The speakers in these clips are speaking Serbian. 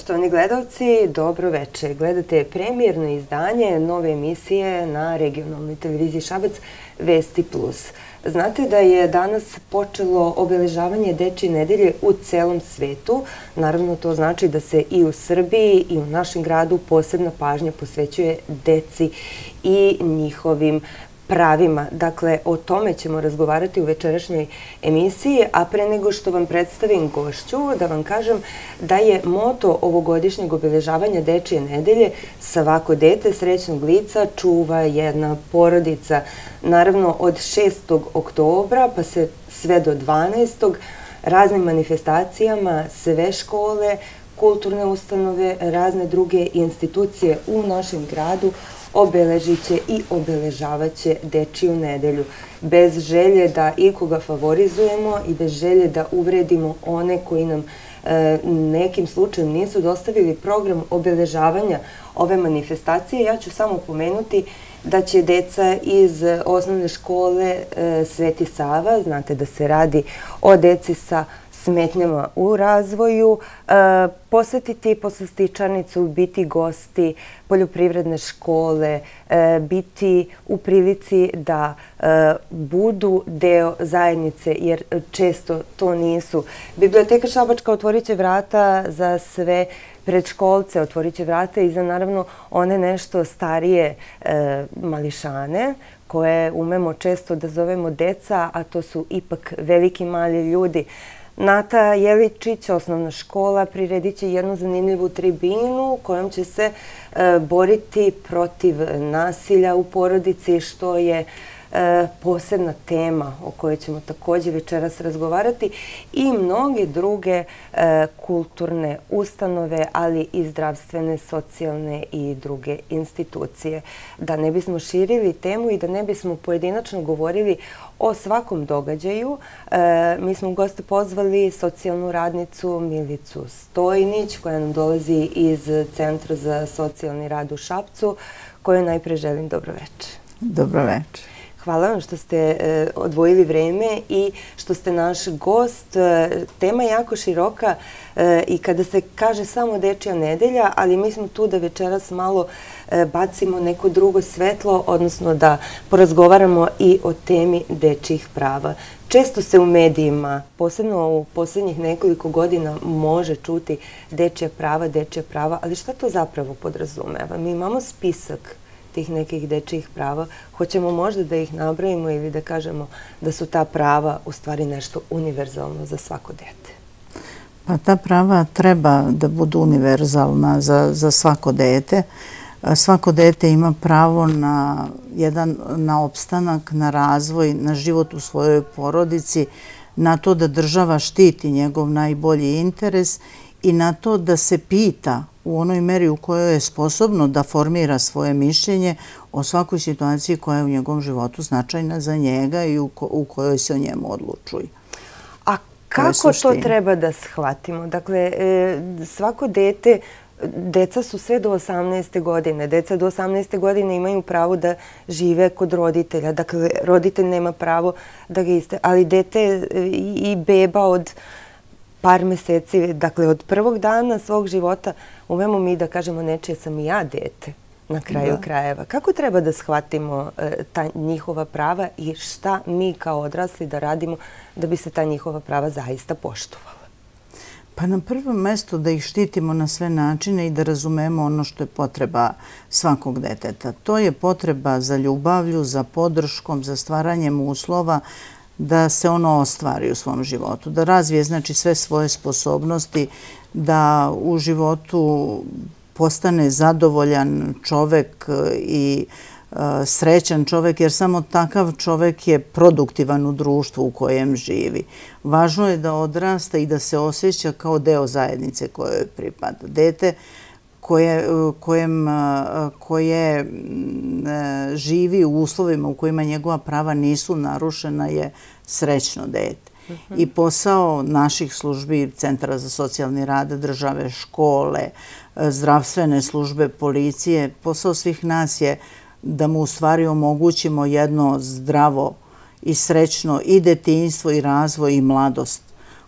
Poštovani gledalci, dobro veče. Gledate premijerno izdanje nove emisije na regionalnoj televiziji Šabac Vesti Plus. Znate da je danas počelo obeležavanje Dečije nedelje u celom svetu. Naravno, to znači da se i u Srbiji i u našem gradu posebna pažnja posvećuje deci i njihovim pravima. Dakle, o tome ćemo razgovarati u večerašnjoj emisiji, a pre nego što vam predstavim gošću, da vam kažem da je moto ovogodišnjeg obeležavanja Dečije nedelje svako dete srećnog lica čuva jedna porodica. Naravno, od 6. oktobra pa se sve do 12. raznim manifestacijama sve škole, kulturne ustanove, razne druge institucije u našem gradu obeležit će i obeležavat će Dečiju nedelju. Bez želje da ikoga favorizujemo i bez želje da uvredimo one koji nam nekim slučajem nisu dostavili program obeležavanja ove manifestacije, ja ću samo pomenuti da će deca iz osnovne škole Sveti Sava, znate da se radi o deci sa smetnjama u razvoju, posetiti poslastičarnicu, biti gosti poljoprivredne škole, biti u prilici da budu deo zajednice, jer često to nisu. Biblioteka Šabačka otvorit će vrata za sve predškolce, otvorit će vrata i za naravno one nešto starije mališane, koje umemo često da zovemo deca, a to su ipak veliki mali ljudi. Nata Jeličić, osnovna škola, priredit će jednu zanimljivu tribinu kojom će se boriti protiv nasilja u porodici, što je posebna tema o kojoj ćemo također večeras razgovarati, i mnoge druge kulturne ustanove, ali i zdravstvene, socijalne i druge institucije. Da ne bismo širili temu i da ne bismo pojedinačno govorili o svakom događaju, mi smo u goste pozvali socijalnu radnicu Milicu Stojnić, koja nam dolazi iz Centra za socijalni rad u Šapcu, kojoj najpre želim dobro večer. Dobro večer. Hvala vam što ste odvojili vreme i što ste naš gost. Tema je jako široka i kada se kaže samo Dečija nedelja, ali mi smo tu da večeras malo bacimo neko drugo svetlo, odnosno da porazgovaramo i o temi dečjih prava. Često se u medijima, posebno u posljednjih nekoliko godina, može čuti dečja prava, ali šta to zapravo podrazumeva? Mi imamo spisak tih nekih dečjih prava. Hoćemo možda da ih nabrojimo ili da kažemo da su ta prava u stvari nešto univerzalno za svako dete? Pa ta prava treba da budu univerzalna za svako dete. Svako dete ima pravo na opstanak, na razvoj, na život u svojoj porodici, na to da država štiti njegov najbolji interes i na to da se pita u onoj meri u kojoj je sposobno da formira svoje mišljenje o svakoj situaciji koja je u njegovom životu značajna za njega i u kojoj se o njemu odlučuje. A kako to treba da shvatimo? Dakle, svako dete, deca su sve do 18. godine. Deca do 18. godine imaju pravo da žive kod roditelja. Dakle, roditelj nema pravo da ga ali dete i beba od par meseci, dakle od prvog dana svog života, umemo mi da kažemo nečije sam i ja dete na kraju krajeva. Kako treba da shvatimo ta njihova prava i šta mi kao odrasli da radimo da bi se ta njihova prava zaista poštovala? Pa na prvom mestu da ih štitimo na sve načine i da razumemo ono što je potreba svakog deteta. To je potreba za ljubavlju, za podrškom, za stvaranjem uslova da se ono ostvari u svom životu, da razvije znači sve svoje sposobnosti, da u životu postane zadovoljan čovek i srećan čovek, jer samo takav čovek je produktivan u društvu u kojem živi. Važno je da odrasta i da se osjeća kao deo zajednice kojoj pripada. Dete koje živi u uslovima u kojima njegova prava nisu narušena je srećno dete. I posao naših službi, Centra za socijalni rad, države, škole, zdravstvene službe, policije, posao svih nas je da mu u stvari omogućimo jedno zdravo i srećno i detinjstvo i razvoj i mladost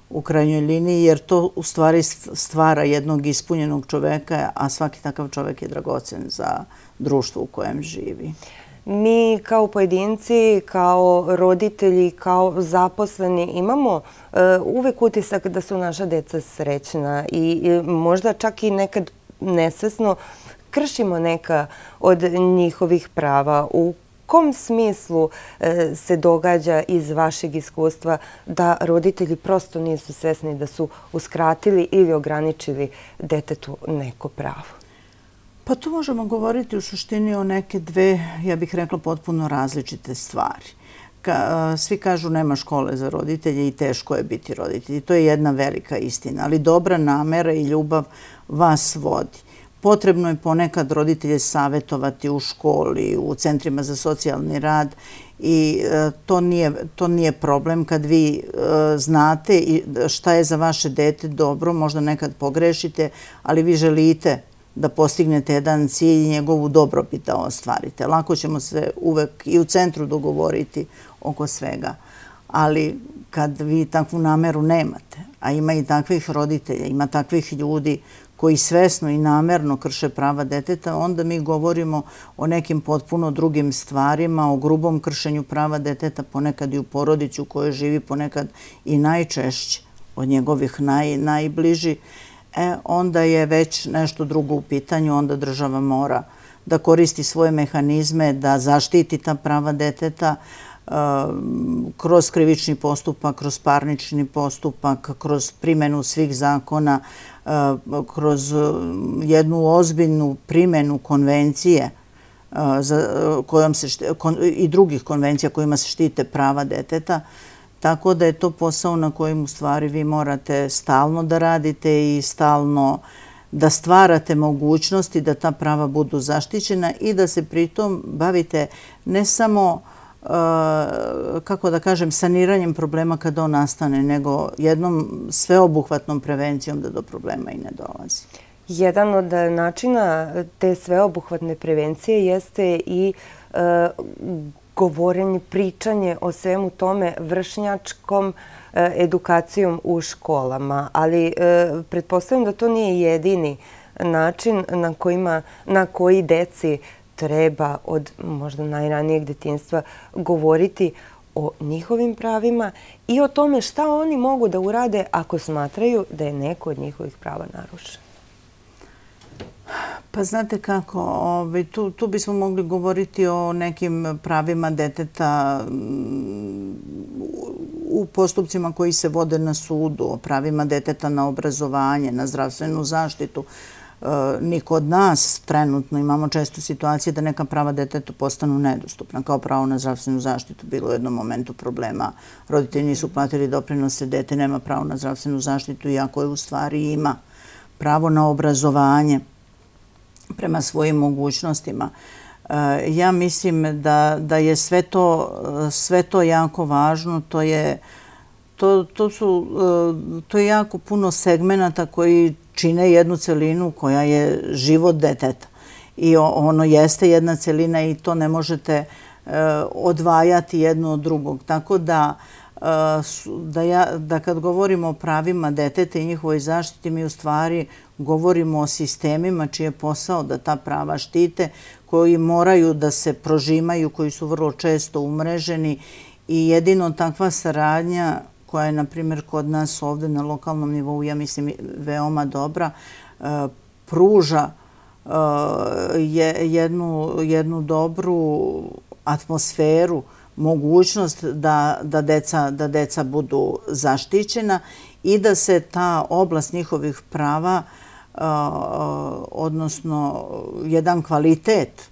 u krajnjoj liniji, jer to u stvari stvara jednog ispunjenog čoveka, a svaki takav čovek je dragocen za društvo u kojem živi. Mi kao pojedinci, kao roditelji, kao zaposleni imamo uvek utisak da su naša deca srećna i možda čak i nekad nesvesno kršimo neka od njihovih prava. U kom smislu se događa iz vašeg iskustva da roditelji prosto nisu svesni da su uskratili ili ograničili detetu neko pravo? Pa tu možemo govoriti u suštini o neke dve, ja bih rekla, potpuno različite stvari. Svi kažu nema škole za roditelje i teško je biti roditelj. To je jedna velika istina, ali dobra namera i ljubav vas vodi. Potrebno je ponekad roditelje savjetovati u školi, u centrima za socijalni rad i to nije problem kad vi znate šta je za vaše dete dobro, možda nekad pogrešite, ali vi želite da postignete jedan cilj i njegovu dobrobit da ostvarite. Lako ćemo se uvek i u centru dogovoriti oko svega, ali kad vi takvu nameru nemate, a ima i takvih roditelja, ima takvih ljudi koji svesno i namerno krše prava deteta, onda mi govorimo o nekim potpuno drugim stvarima, o grubom kršenju prava deteta, ponekad i u porodici u kojoj živi, ponekad i najčešće od njegovih najbliži. Onda je već nešto drugo u pitanju, onda država mora da koristi svoje mehanizme, da zaštiti ta prava deteta kroz krivični postupak, kroz parnični postupak, kroz primjenu svih zakona, kroz jednu ozbiljnu primjenu konvencije i drugih konvencija kojima se štite prava deteta. Tako da je to posao na kojem u stvari vi morate stalno da radite i stalno da stvarate mogućnosti da ta prava budu zaštićena i da se pritom bavite ne samo, kako da kažem, saniranjem problema kada on nastane, nego jednom sveobuhvatnom prevencijom da do problema i ne dolazi. Jedan od načina te sveobuhvatne prevencije jeste i govorenje, pričanje o svemu tome vršnjačkom edukacijom u školama. Ali pretpostavljam da to nije jedini način na koji deci treba od možda najranijeg detinjstva govoriti o njihovim pravima i o tome šta oni mogu da urade ako smatraju da je neko od njihovih prava narušeno. Pa znate kako, tu bismo mogli govoriti o nekim pravima deteta u postupcima koji se vode na sudu, o pravima deteta na obrazovanje, na zdravstvenu zaštitu. Niko od nas trenutno imamo često situacije da neka prava deteta postanu nedostupna, kao pravo na zdravstvenu zaštitu. Bilo u jednom momentu problema. Roditelji nisu platili doprinose, dete nema pravo na zdravstvenu zaštitu, iako je u stvari ima pravo na obrazovanje prema svojim mogućnostima. Ja mislim da je sve to jako važno. To je jako puno segmenata koji čine jednu celinu koja je život deteta. I ono jeste jedna celina i to ne možete odvajati jedno od drugog. Tako da kad govorimo o pravima deteta i njihovoj zaštiti, mi u stvari govorimo o sistemima čiji je posao da ta prava štite, koji moraju da se prožimaju, koji su vrlo često umreženi i jedino takva saradnja koja je, na primjer, kod nas ovdje na lokalnom nivou, ja mislim, veoma dobra, pruža jednu dobru atmosferu, mogućnost da deca budu zaštićena i da se ta oblast njihovih prava, odnosno jedan kvalitet,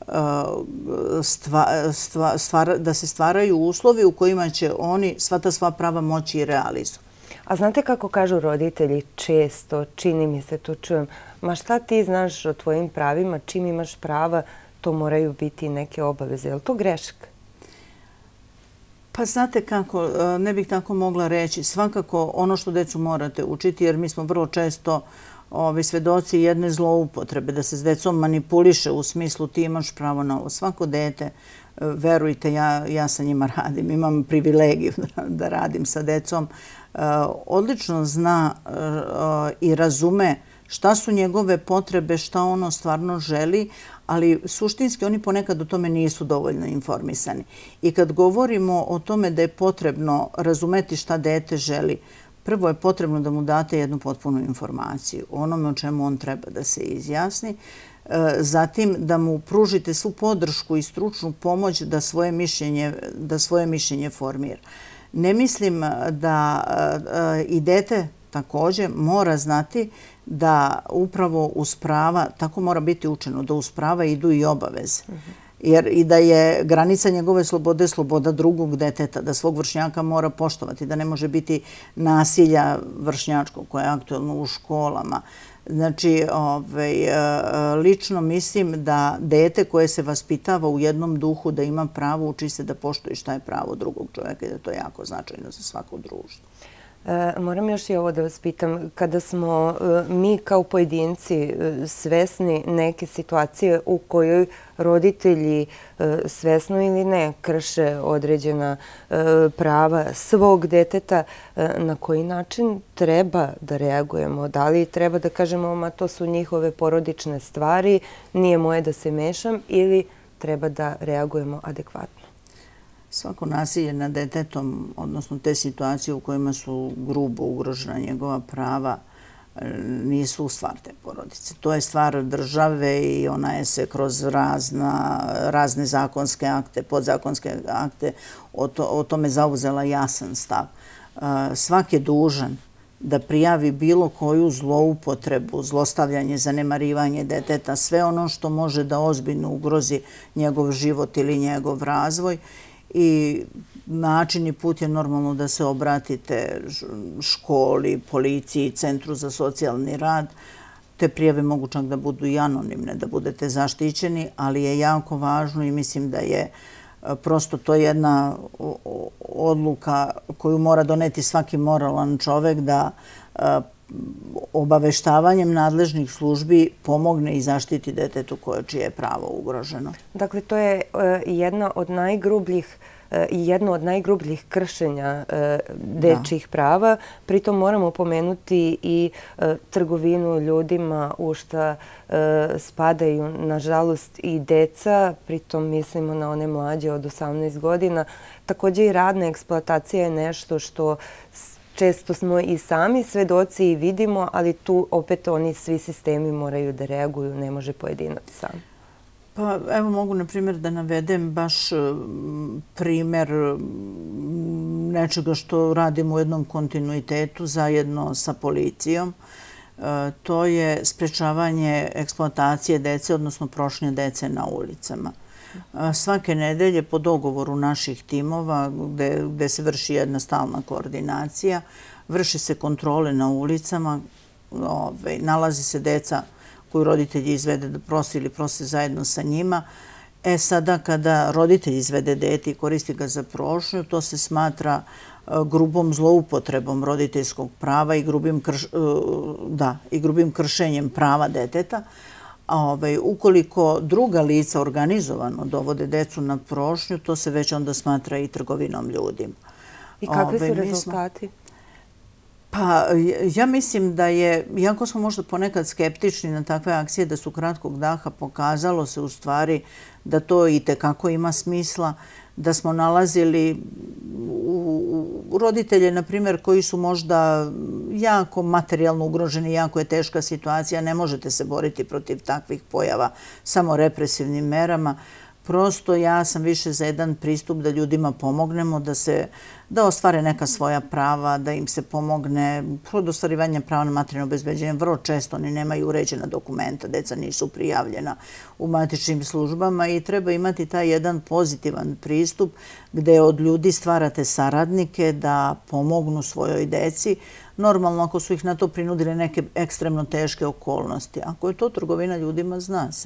da se stvaraju uslovi u kojima će oni sva ta sva prava moći i realizovati. A znate kako kažu roditelji često, čini mi se, to čujem, ma šta ti znaš o tvojim pravima, čim imaš prava, to moraju biti neke obaveze. Je li to greška? Pa znate kako, ne bih tako mogla reći. Svakako ono što decu morate učiti, jer mi smo vrlo često svedoci jedne zloupotrebe, da se s decom manipuliše u smislu ti imaš pravo na ovo. Svako dete, verujte, ja sa njima radim, imam privilegiju da radim sa decom, odlično zna i razume šta su njegove potrebe, šta ono stvarno želi, ali suštinski oni ponekad o tome nisu dovoljno informisani. I kad govorimo o tome da je potrebno razumeti šta dete želi, prvo je potrebno da mu date jednu potpunu informaciju o onome o čemu on treba da se izjasni, zatim da mu pružite svu podršku i stručnu pomoć da svoje mišljenje formira. Ne mislim da i dete također mora znati da upravo uz prava, tako mora biti učeno, da uz prava idu i obaveze. Jer i da je granica njegove slobode sloboda drugog deteta, da svog vršnjaka mora poštovati, da ne može biti nasilja vršnjačkog koje je aktuelno u školama. Znači, lično mislim da dete koje se vaspitava u jednom duhu da ima pravo, uči se da poštuje šta je pravo drugog čovjeka i da to je jako značajno za svako društvo. Moram još i ovo da vas pitam. Kada smo mi kao pojedinci svesni neke situacije u kojoj roditelji svesno ili ne krše određena prava svog deteta, na koji način treba da reagujemo? Da li treba da kažemo, ma to su njihove porodične stvari, nije moje da se mešam, ili treba da reagujemo adekvatno? Svako nasilje nad detetom, odnosno te situacije u kojima su grubo ugrožena njegova prava, nisu stvar te porodice. To je stvar države i ona je se kroz razne zakonske akte, podzakonske akte o tome zauzela jasan stav. Svak je dužan da prijavi bilo koju zloupotrebu, zlostavljanje, zanemarivanje deteta, sve ono što može da ozbiljno ugrozi njegov život ili njegov razvoj. I način i put je normalno da se obratite školi, policiji, Centru za socijalni rad. Te prijave mogu čak da budu i anonimne, da budete zaštićeni, ali je jako važno i mislim da je prosto to jedna odluka koju mora doneti svaki moralan čovek, da obaveštavanjem nadležnih službi pomogne i zaštiti detetu čije je pravo ugroženo. Dakle, to je jedno od najgrubljih kršenja dečjih prava. Pritom moramo pomenuti i trgovinu ljudima u šta spadaju, nažalost, i deca. Pritom mislimo na one mlađe od 18 godina. Također i radna eksploatacija je nešto što često smo i sami svedoci i vidimo, ali tu opet oni svi sistemi moraju da reaguju, ne može pojedinac sam. Pa evo mogu na primjer da navedem baš primjer nečega što radimo u jednom kontinuitetu zajedno sa policijom. To je sprečavanje eksploatacije dece, odnosno prošnje dece na ulicama. Svake nedelje po dogovoru naših timova gde se vrši jedna stalna koordinacija, vrši se kontrole na ulicama, nalazi se deca koju roditelji izvede da prose ili prose zajedno sa njima. Sada kada roditelj izvede dete i koristi ga za prošnju, to se smatra grubom zloupotrebom roditeljskog prava i grubim kršenjem prava deteta. Ukoliko druga lica organizovano dovode decu na prošnju, to se već onda smatra i trgovinom ljudima. I kakvi su rezultati? Pa ja mislim da je, iako smo možda ponekad skeptični na takve akcije, da su kratkog daha, pokazalo se u stvari da to i tekako ima smisla, da smo nalazili roditelje, na primjer, koji su možda jako materijalno ugroženi, jako je teška situacija, ne možete se boriti protiv takvih pojava samo represivnim merama. Prosto ja sam više za jedan pristup da ljudima pomognemo, da ostvare neka svoja prava, da im se pomogne kod ostvarivanja prava na materijalno obezbeđenje. Vrlo često oni nemaju uređena dokumenta, deca nisu prijavljena u matičnim službama i treba imati taj jedan pozitivan pristup gde od ljudi stvarate saradnike da pomognu svojoj deci. Normalno, ako su ih na to prinudile neke ekstremno teške okolnosti. Ako je to trgovina ljudima, zna se.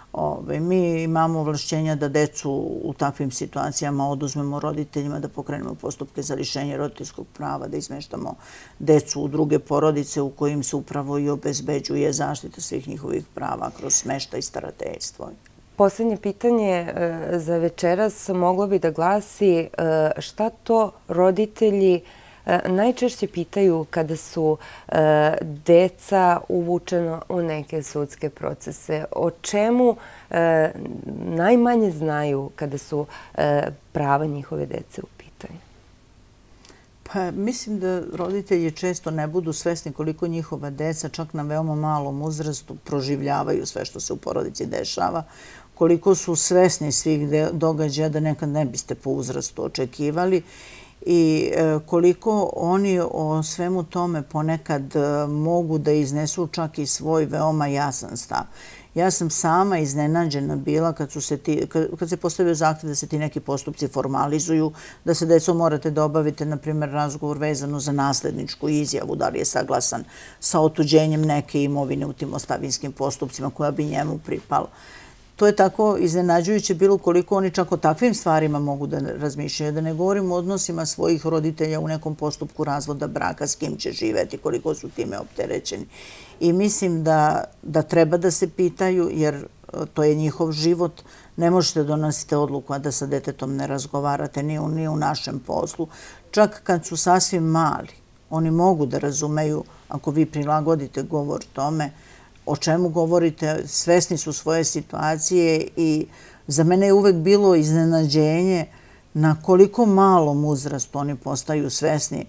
Mi imamo ovlašćenja da decu u takvim situacijama oduzmemo roditeljima, da pokrenemo postupke za lišenje roditeljskog prava, da izmeštamo decu u druge porodice u kojim se upravo i obezbeđuje zaštita svih njihovih prava kroz smeštaj i starateljstvo. Poslednje pitanje za večeras moglo bi da glasi šta to roditelji najčešće pitaju kada su deca uvučena u neke sudske procese. O čemu najmanje znaju kada su prava njihove dece u pitanju? Pa mislim da roditelji često ne budu svesni koliko njihova deca čak na veoma malom uzrastu proživljavaju sve što se u porodici dešava, koliko su svesni svih događaja da nekad ne biste po uzrastu očekivali i koliko oni o svemu tome ponekad mogu da iznesu čak i svoj veoma jasan stav. Ja sam sama iznenađena bila kad se postavio zahtev da se ti neki postupci formalizuju, da se decom morate da obavite, na primjer, razgovor vezano za nasledničku izjavu, da li je saglasan sa otuđenjem neke imovine u tim ostavinskim postupcima koja bi njemu pripala. To je tako iznenađujuće bilo koliko oni čak o takvim stvarima mogu da razmišljaju, da ne govorim o odnosima svojih roditelja u nekom postupku razvoda braka, s kim će živeti, koliko su time opterećeni. I mislim da treba da se pitaju, jer to je njihov život. Ne možete donositi odluku, a da sa detetom ne razgovarate ni u našem poslu. Čak kad su sasvim mali, oni mogu da razumeju, ako vi prilagodite govor tome, o čemu govorite, svesni su svoje situacije i za mene je uvek bilo iznenađenje na koliko malom uzrastu oni postaju svesni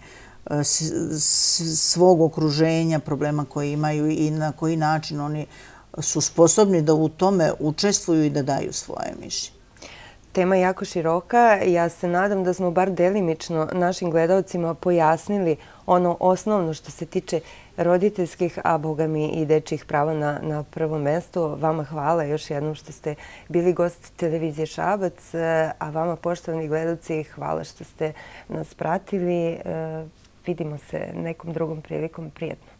svog okruženja, problema koje imaju i na koji način oni su sposobni da u tome učestvuju i da daju svoje mišljenje. Tema je jako široka. Ja se nadam da smo bar delimično našim gledalcima pojasnili ono osnovno što se tiče roditeljskih, a boga mi i dečjih prava na prvo mesto. Vama hvala još jednom što ste bili gost televizije Šabac, a vama, poštovani gledalci, hvala što ste nas pratili. Vidimo se nekom drugom prilikom. Prijetno.